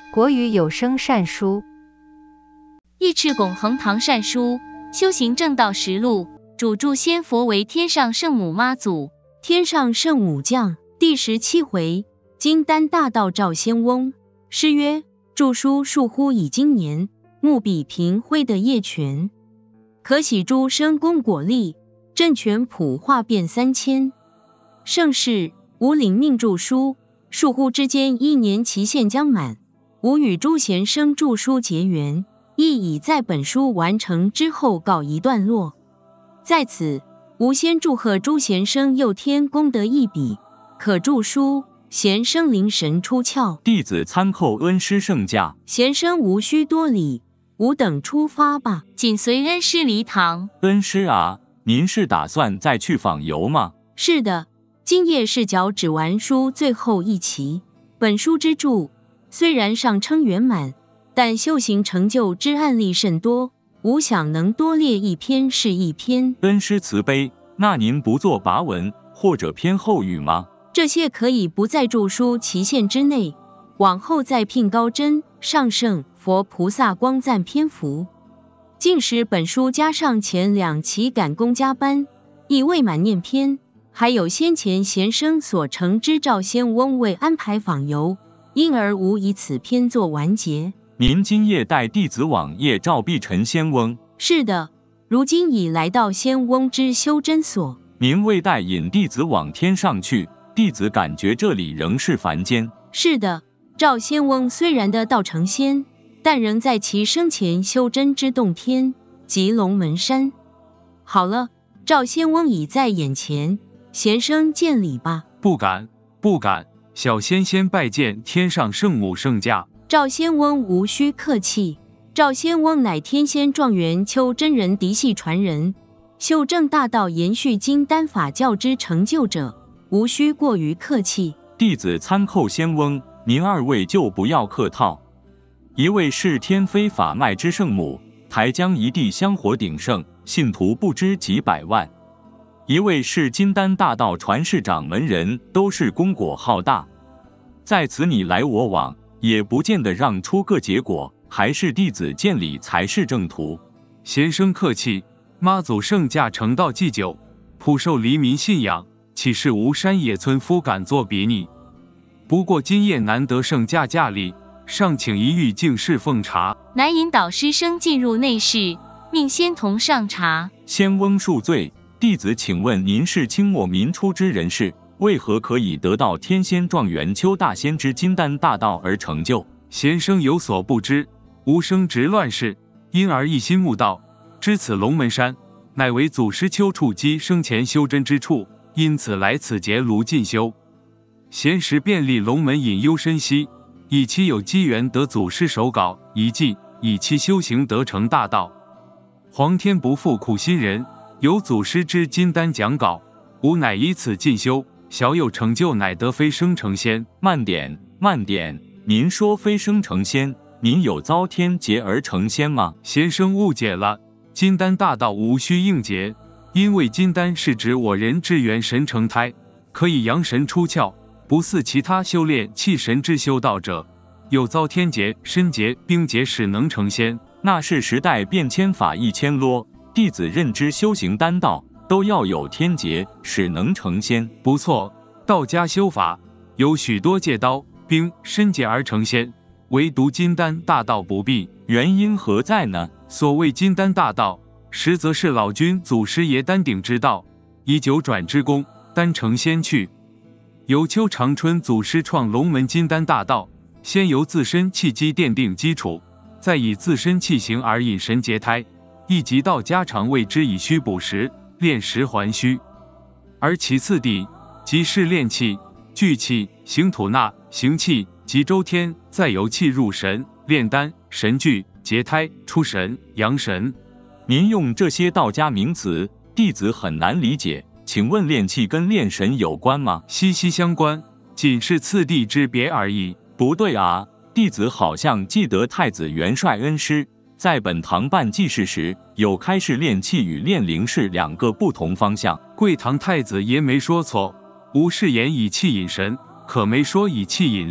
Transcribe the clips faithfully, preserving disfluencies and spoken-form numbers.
国语有声善书， 义赤拱恒堂善书，修行正道实录，主著仙佛为天上圣母妈祖。 天上圣母降第十七回，金丹大道照仙翁。诗曰：著书数乎已经年，目比平辉的业权。可喜诸生功果力，政权普化变三千。盛世吾领命著书，数乎之间一年期限将满。吾与诸贤生著书结缘，亦已在本书完成之后告一段落。在此，吾先祝贺诸贤生又添功德一笔，可著书，贤生灵神出窍。 弟子参叩恩师圣驾。 贤生无需多礼，吾等出发吧。 紧随恩师离堂。 恩师啊，您是打算再去访游吗？ 是的，今夜是脚趾完书最后一期。本书之著虽然尚称圆满，但修行成就之案例甚多，吾想能多列一篇是一篇。 恩师慈悲，那您不做跋文或者篇后语吗？ 这些可以不在著书期限之内，往后再聘高真、上圣、佛菩萨光赞篇幅。竟使本书加上前两期赶工加班，亦未满念篇，还有先前贤生所成之赵仙翁未安排访游，因而无以此篇作完结。 您今夜带弟子往谒照碧尘仙翁？ 是的，如今已来到仙翁之修真所。 您未带引弟子往天上去，弟子感觉这里仍是凡间。 是的，赵仙翁虽然得道成仙，但仍在其生前修真之洞天，即龙门山。好了，赵仙翁已在眼前，贤生见礼吧。 不敢，不敢，小仙先拜见天上圣母圣驾。 赵仙翁无需客气，赵仙翁乃天仙状元邱真人嫡系传人，修正大道延续金丹法教之成就者，无需过于客气。 弟子参叩仙翁，您二位就不要客套。一位是天妃法脉之圣母，台江一地香火鼎盛，信徒不知几百万；一位是金丹大道传世掌门人，都是功果浩大。在此你来我往，也不见得让出个结果，还是弟子见礼才是正途。 贤生客气，妈祖圣驾成道祭酒，普受黎民信仰，岂是无山野村夫敢作比拟？不过今夜难得圣驾驾礼，尚请一遇敬事奉茶。 乃引导师生进入内室，命仙童上茶。 仙翁恕罪，弟子请问您是清末民初之人士，为何可以得到天仙状元邱大仙之金丹大道而成就？ 贤生有所不知，吾生直乱世，因而一心慕道，知此龙门山乃为祖师丘处机生前修真之处，因此来此结庐进修。闲时便立龙门隐幽深溪，以期有机缘得祖师手稿遗迹，以期修行得成大道。皇天不负苦心人，有祖师之金丹讲稿，吾乃以此进修，小有成就，乃得飞升成仙。 慢点，慢点，您说飞升成仙，您有遭天劫而成仙吗？ 贤生误解了，金丹大道无需应劫，因为金丹是指我人之元神成胎，可以扬神出窍，不似其他修炼气神之修道者，有遭天劫、身劫、兵劫使能成仙。 那是时代变迁，法亦迁啰。弟子认知修行丹道，都要有天劫，使能成仙。 不错，道家修法有许多借刀、兵、身劫而成仙，唯独金丹大道不必。 原因何在呢？ 所谓金丹大道，实则是老君祖师爷丹鼎之道，以九转之功，丹成仙去。由邱长春祖师创龙门金丹大道，先由自身气机奠定基础，再以自身气行而引神结胎，一及道家常谓之以虚补实，炼实还虚。而其次地即是炼气、聚气、行吐纳、行气及周天，再由气入神，炼丹、神聚、结胎、出神、阳神。 您用这些道家名词，弟子很难理解，请问炼气跟炼神有关吗？ 息息相关，仅是次第之别而已。 不对啊，弟子好像记得太子元帅恩师在本堂办祭事时，有开示炼气与炼灵是两个不同方向。 贵堂太子爷没说错，吾是言以气引神，可没说以气引灵。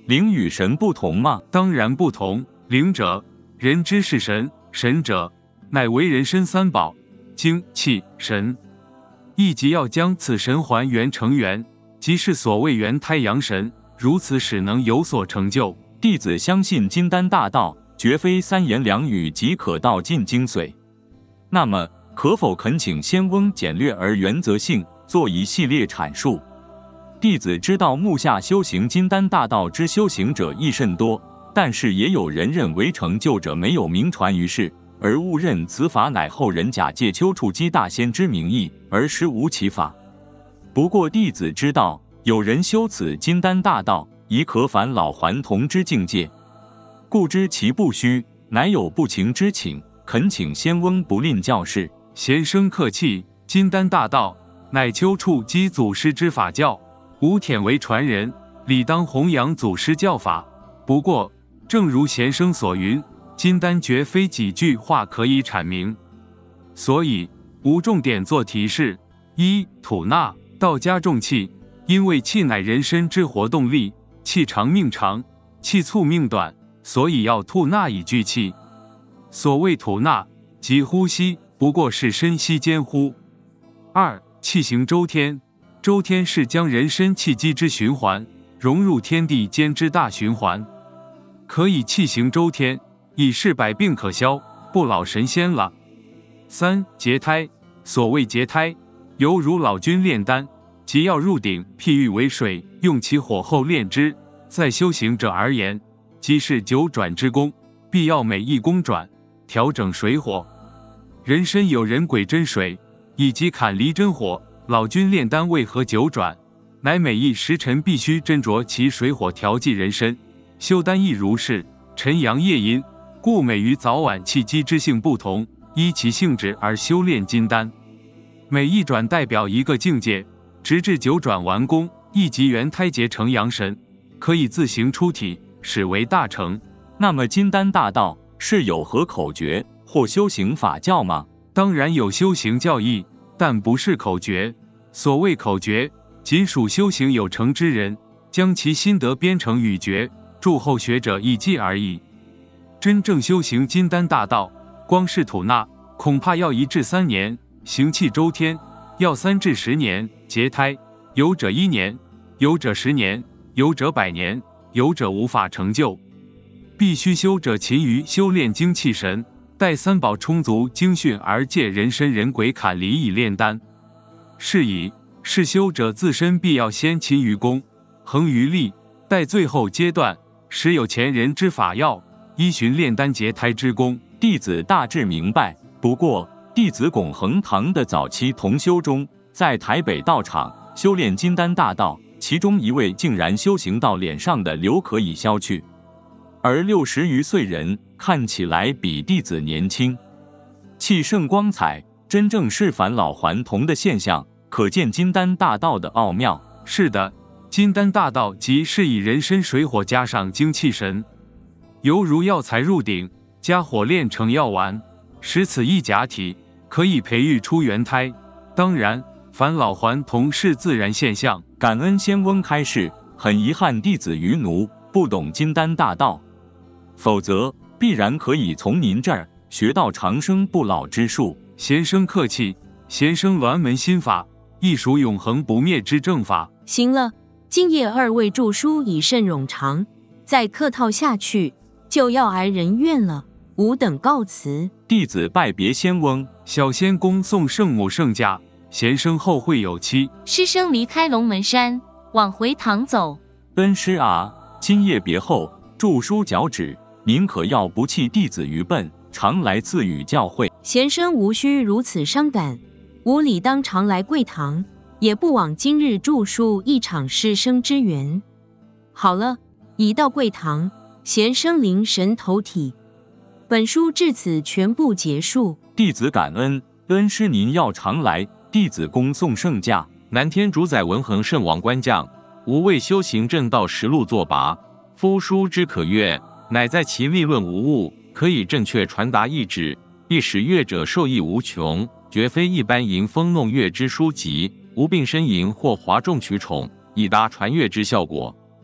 灵与神不同吗？ 当然不同。灵者，人之是神；神者，乃为人身三宝：精、气、神。亦即要将此神还原成元，即是所谓元胎阳神，如此使能有所成就。 弟子相信金丹大道绝非三言两语即可道尽精髓。那么，可否恳请仙翁简略而原则性做一系列阐述？弟子知道目下修行金丹大道之修行者亦甚多，但是也有人认为成就者没有名传于世，而误认此法乃后人假借丘处机大仙之名义，而实无其法。不过弟子知道，有人修此金丹大道，已可返老还童之境界，故知其不虚，乃有不情之请，恳请仙翁不吝教示。 贤生客气，金丹大道乃丘处机祖师之法教，吾忝为传人，理当弘扬祖师教法。不过，正如贤生所云，金丹绝非几句话可以阐明，所以吾重点做提示：一、吐纳，道家重气，因为气乃人身之活动力，气长命长，气促命短，所以要吐纳以聚气。所谓吐纳，即呼吸，不过是深吸间呼。二、气行周天，周天是将人身气机之循环融入天地间之大循环，可以气行周天，以是百病可消，不老神仙了。三、结胎，所谓结胎，犹如老君炼丹，即要入鼎，譬喻为水，用其火后炼之。在修行者而言，即是九转之功，必要每一功转，调整水火。人身有人鬼真水，以及坎离真火。老君炼丹为何九转？乃每一时辰必须斟酌其水火调剂人身。修丹亦如是，辰阳夜阴，故每于早晚气机之性不同，依其性质而修炼金丹。每一转代表一个境界，直至九转完工，亦即元胎结成阳神，可以自行出体，始为大成。 那么金丹大道是有何口诀或修行法教吗？ 当然有修行教义，但不是口诀。所谓口诀，仅属修行有成之人将其心得编成语诀，助后学者一记而已。真正修行金丹大道，光是吐纳，恐怕要一至三年；行气周天，要三至十年；结胎，有者一年，有者十年，有者百年，有者无法成就。必须修者勤于修炼精气神，待三宝充足精训而借人身人鬼坎离以炼丹。是以是修者自身必要先勤于功，恒于力，待最后阶段，时有前人之法要，依循炼丹结胎之功。 弟子大致明白。不过，弟子拱恒堂的早期同修中，在台北道场修炼金丹大道，其中一位竟然修行到脸上的瘤可以消去，而六十余岁人看起来比弟子年轻，气盛光彩，真正是返老还童的现象，可见金丹大道的奥妙。 是的，金丹大道即是以人身水火加上精气神，犹如药材入鼎，加火炼成药丸，使此一假体，可以培育出元胎。当然，返老还童是自然现象。 感恩仙翁开示，很遗憾弟子愚奴，不懂金丹大道，否则必然可以从您这儿学到长生不老之术。 贤生客气，贤生鸾门心法，亦属永恒不灭之正法。 行了，今夜二位著书已甚冗长，再客套下去就要挨人怨了。吾等告辞。 弟子拜别仙翁。 小仙恭送圣母圣驾，贤生后会有期。 师生离开龙门山，往回堂走。 恩师啊，今夜别后，著书脚趾，您可要不弃弟子愚笨，常来赐予教诲。 贤生无需如此伤感，吾理当常来贵堂，也不枉今日著书一场师生之缘。好了，已到贵堂，贤生灵神投体。本书至此全部结束。 弟子感恩，恩师您要常来，弟子恭送圣驾。 南天主宰文恒圣王官将，吾为修行正道实录作拔。夫书之可阅，乃在其立论无误，可以正确传达意旨，亦使阅者受益无穷，绝非一般吟风弄月之书籍，无病呻吟或哗众取宠，以达传阅之效果。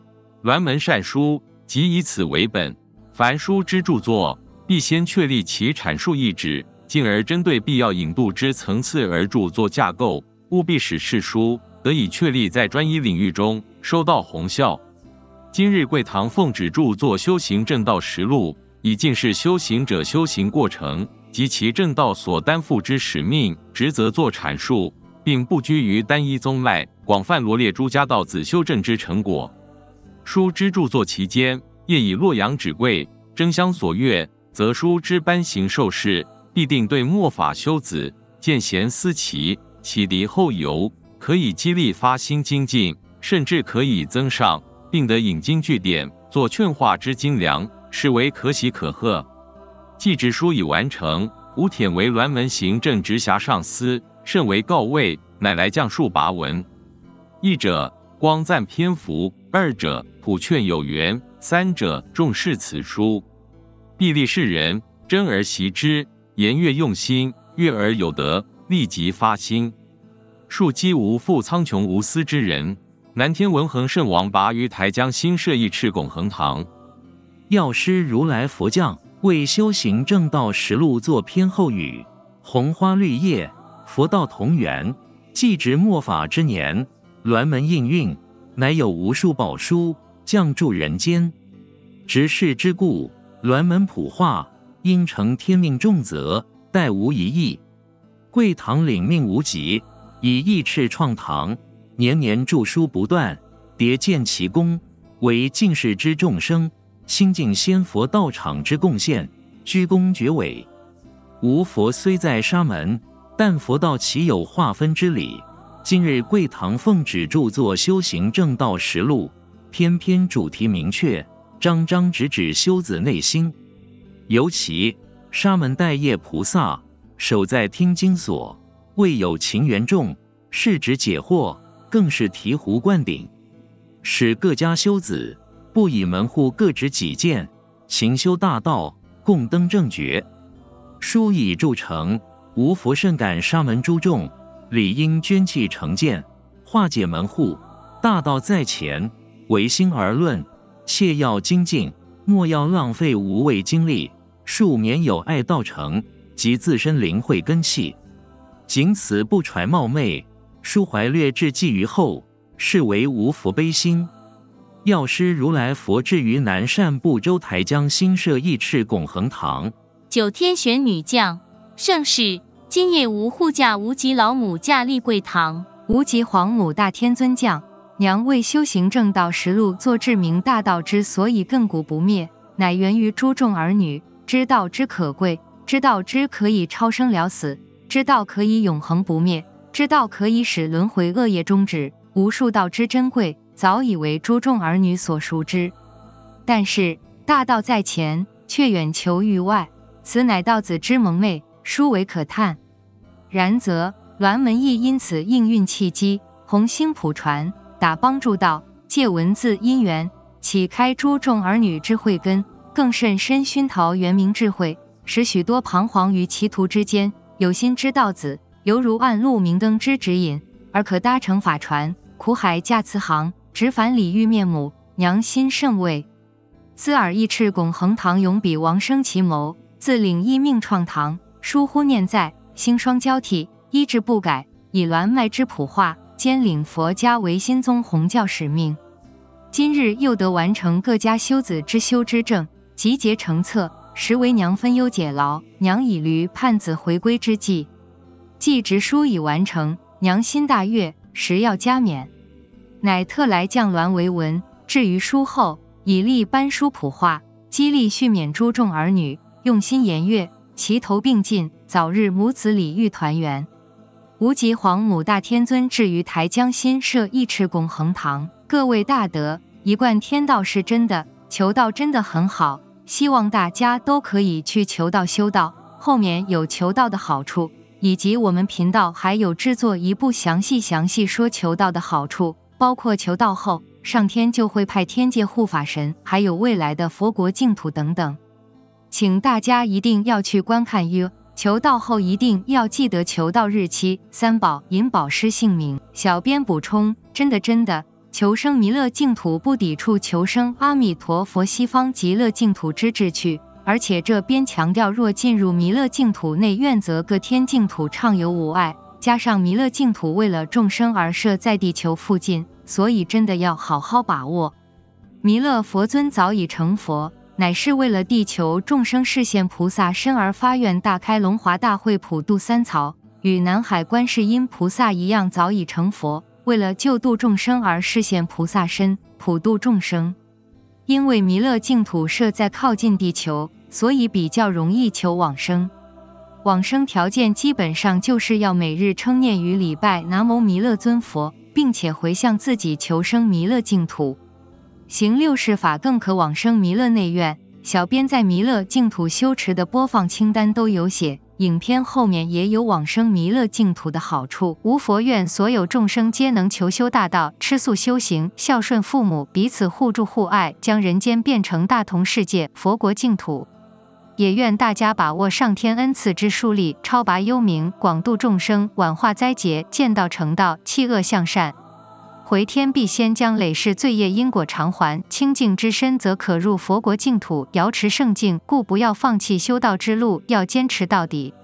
鸾门善书，即以此为本。凡书之著作，必先确立其阐述意旨，进而针对必要引渡之层次而著作架构，务必使世书得以确立在专一领域中收到宏效。今日贵堂奉旨著作《修行正道实录》，以尽是修行者修行过程及其正道所担负之使命职责作阐述，并不拘于单一宗脉，广泛罗列诸家道子修正之成果。书之著作期间，业以洛阳纸贵，争相所阅，则书之颁行受事，必定对末法修子见贤思齐，启迪后游，可以激励发心精进，甚至可以增上，并得引经据典，作劝化之精良，是为可喜可贺。既职书已完成，吾忝为鸾门行政直辖上司，甚为告慰，乃来降述跋文。一者光赞篇幅，二者普劝有缘，三者重视此书。必立世人珍而习之，言阅用心，阅而有德，立即发心。庶几无复苍穹无私之人。南天文恒圣王拔于台江新设义赤拱恒堂。 药师如来佛将为修行正道实录作篇后语。红花绿叶，佛道同源。既值末法之年，鸾门应运，乃有无数宝书降注人间。执事之故，鸾门普化，应承天命重责，待无一异。贵堂领命无极，以义赤创堂，年年著书不断，迭见其功，为尽世之众生心净仙佛道场之贡献，居功厥伟。吾佛虽在沙门，但佛道岂有划分之理？今日贵堂奉旨著作《修行正道实录》，篇篇主题明确，章章直指修子内心。尤其沙门代业菩萨守在听经所，未有情缘众，是指解惑，更是醍醐灌顶，使各家修子不以门户各执己见，勤修大道，共登正觉。书已著成，吾佛甚感沙门诸众理应捐弃成见，化解门户。大道在前，唯心而论，切要精进，莫要浪费无谓精力，庶免有爱道成及自身灵慧根器。仅此不揣冒昧，抒怀略致寄于后，是为无佛悲心。药师如来佛至于南赡部洲台江新设义赤拱恒堂。 九天玄女将，盛世今夜无护驾无极老母驾立贵堂。 无极皇母大天尊降，娘为修行正道实录作至明大道之所以亘古不灭，乃源于诸众儿女知道之可贵，知道之可以超生了死，知道可以永恒不灭，知道可以使轮回恶业终止。无数道之珍贵，早已为诸众儿女所熟知。但是大道在前，却远求于外，此乃道子之蒙昧，殊为可叹。然则鸾门亦因此应运契机，弘兴普传，打帮助道，借文字因缘，启开诸众儿女之慧根，更甚深熏陶元明智慧，使许多彷徨于歧途之间，有心之道子，犹如暗路明灯之指引，而可搭乘法船，苦海驾慈航，直返礼遇面目，娘心甚慰。兹尔义赤拱恒堂永比王生其谋，自领一命创堂，疏忽念在，星霜交替，医治不改，以鸾脉之普化，兼领佛家唯心宗弘教使命。今日又得完成各家修子之修之正，集结成册，实为娘分忧解劳，娘以驴盼子回归之际。既职书已完成，娘心大悦，实要加冕，乃特来降鸾为文。至于书后，以力颁书普化，激励续勉诸众儿女，用心研阅，齐头并进，早日母子礼遇团圆。无极皇母大天尊至于台江新设义赤拱恒堂，各位大德，一贯天道是真的，求道真的很好，希望大家都可以去求道修道。后面有求道的好处，以及我们频道还有制作一部详细详细说求道的好处，包括求道后上天就会派天界护法神，还有未来的佛国净土等等，请大家一定要去观看哟。求道后一定要记得求道日期、三宝、银宝师姓名。小编补充，真的真的， 求生弥勒净土不抵触求生阿弥陀佛西方极乐净土之志趣，而且这边强调若进入弥勒净土内愿则各天净土畅游无碍，加上弥勒净土为了众生而设在地球附近，所以真的要好好把握。弥勒佛尊早已成佛，乃是为了地球众生示现菩萨身而发愿，大开龙华大会普度三曹，与南海观世音菩萨一样早已成佛，为了救度众生而示现菩萨身，普度众生。因为弥勒净土设在靠近地球，所以比较容易求往生。往生条件基本上就是要每日称念与礼拜南无弥勒尊佛，并且回向自己求生弥勒净土。行六世法更可往生弥勒内院，小编在弥勒净土修持的播放清单都有写，影片后面也有往生弥勒净土的好处。无佛愿所有众生皆能求修大道，吃素修行，孝顺父母，彼此互助互爱，将人间变成大同世界，佛国净土。也愿大家把握上天恩赐之殊力，超拔幽冥，广度众生，挽化灾劫，见道成道，弃恶向善。回天必先将累世罪业因果偿还，清净之身则可入佛国净土，遥持圣境，故不要放弃修道之路，要坚持到底。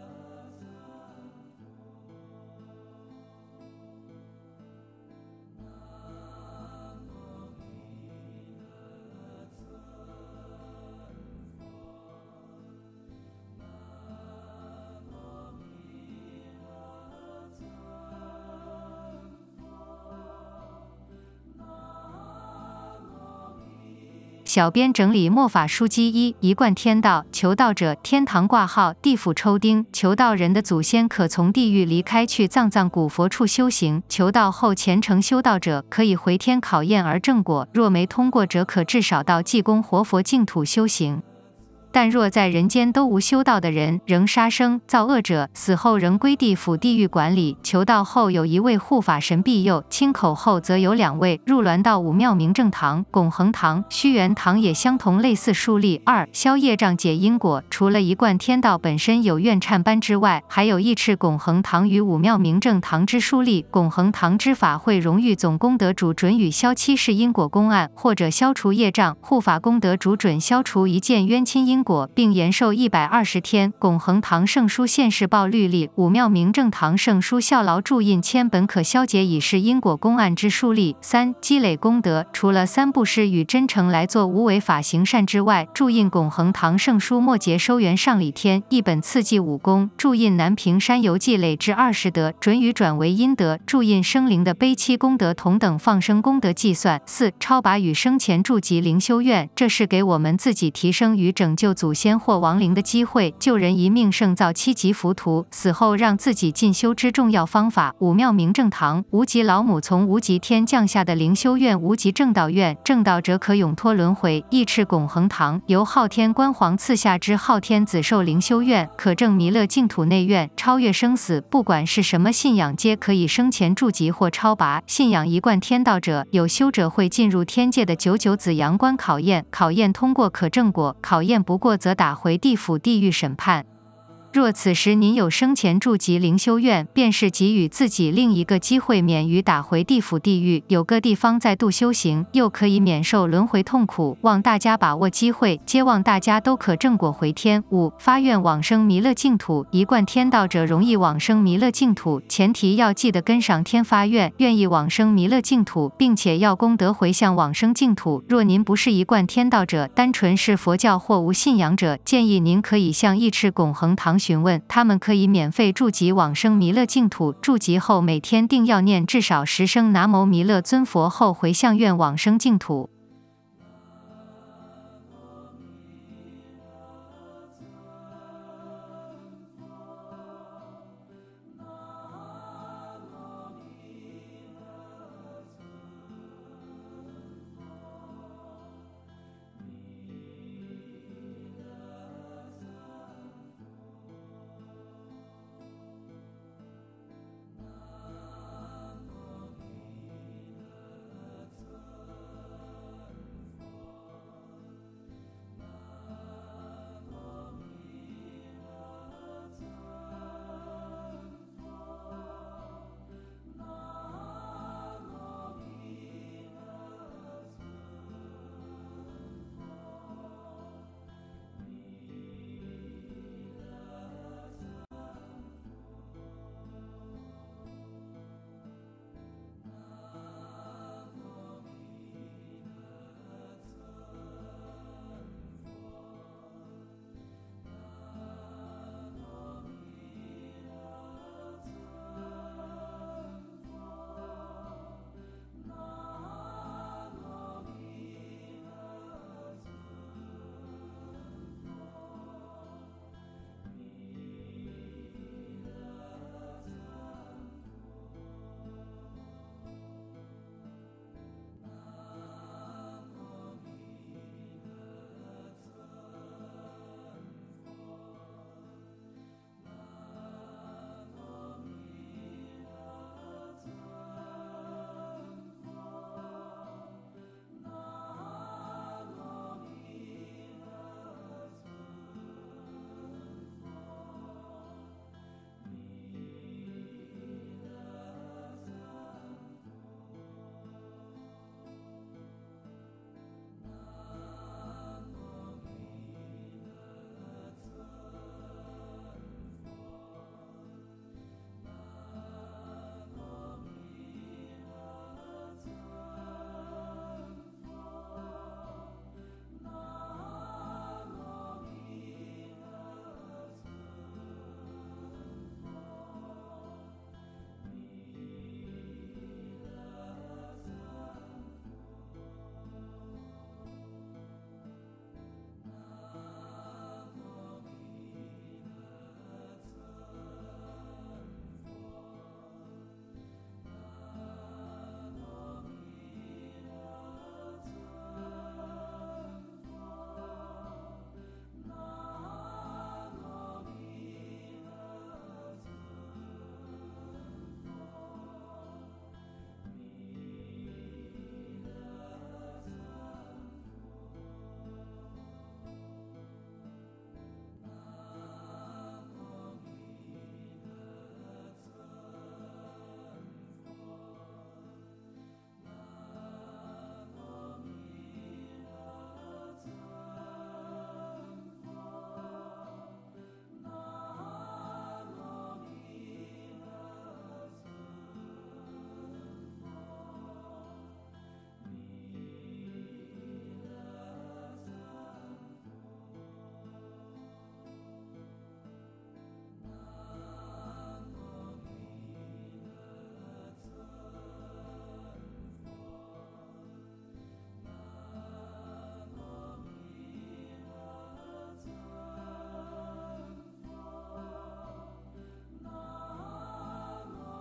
小编整理末法书籍一：一贯天道，求道者天堂挂号，地府抽钉。求道人的祖先可从地狱离开，去藏藏古佛处修行。求道后虔诚修道者可以回天考验而正果，若没通过者可至少到济公活佛净土修行。但若在人间都无修道的人，仍杀生造恶者，死后仍归地府地狱管理。求道后有一位护法神庇佑，亲口后则有两位。入銮道武庙明正堂、拱恒堂、虚元堂也相同类似树立。二、消业障解因果，除了一贯天道本身有愿忏班之外，还有义赤拱恒堂与武庙明正堂之树立。拱恒堂之法会荣誉总功德主准予消七世因果公案，或者消除业障；护法功德主准消除一件冤亲因果，并延寿一百二十天。拱恒堂圣书现世报律例，武庙明正堂圣书效劳铸印签本可消解已是因果公案之树立。三、积累功德，除了三布施与真诚来做无为法行善之外，铸印拱恒堂圣书末节收元上礼天一本次记武功，铸印南屏山游记累至二十德，准予转为阴德，铸印生灵的悲戚功德同等放生功德计算。四、超拔与生前筑集灵修院，这是给我们自己提升与拯救祖先或亡灵的机会，救人一命胜造七级浮屠，死后让自己进修之重要方法。武庙明正堂，无极老母从无极天降下的灵修院，无极正道院，正道者可永脱轮回。义赤拱恒堂，由昊天官皇赐下之昊天子寿灵修院，可证弥勒净土内院，超越生死，不管是什么信仰皆可以生前筑集或超拔。信仰一贯天道者，有修者会进入天界的九九子阳关考验，考验通过可正果，考验不过则打回地府地狱审判。若此时您有生前筑集灵修院，便是给予自己另一个机会，免于打回地府地狱，有个地方再度修行，又可以免受轮回痛苦。望大家把握机会，皆望大家都可正果回天。五、发愿往生弥勒净土，一贯天道者容易往生弥勒净土，前提要记得跟上天发愿，愿意往生弥勒净土，并且要功德回向往生净土。若您不是一贯天道者，单纯是佛教或无信仰者，建议您可以向义赤拱恒堂询问，他们可以免费筑集往生弥勒净土。筑集后每天定要念至少十声南无弥勒尊佛后回向愿往生净土。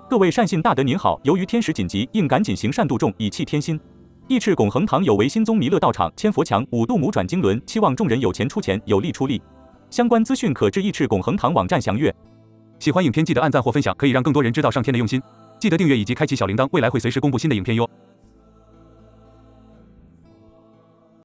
各位善信大德您好，由于天时紧急，应赶紧行善度众，以弃天心。义赤拱恒堂有为新宗弥勒道场千佛墙五度母转经轮，期望众人有钱出钱，有力出力。相关资讯可至义赤拱恒堂网站详阅。 喜欢影片记得按赞或分享，可以让更多人知道上天的用心。记得订阅以及开启小铃铛，未来会随时公布新的影片哟。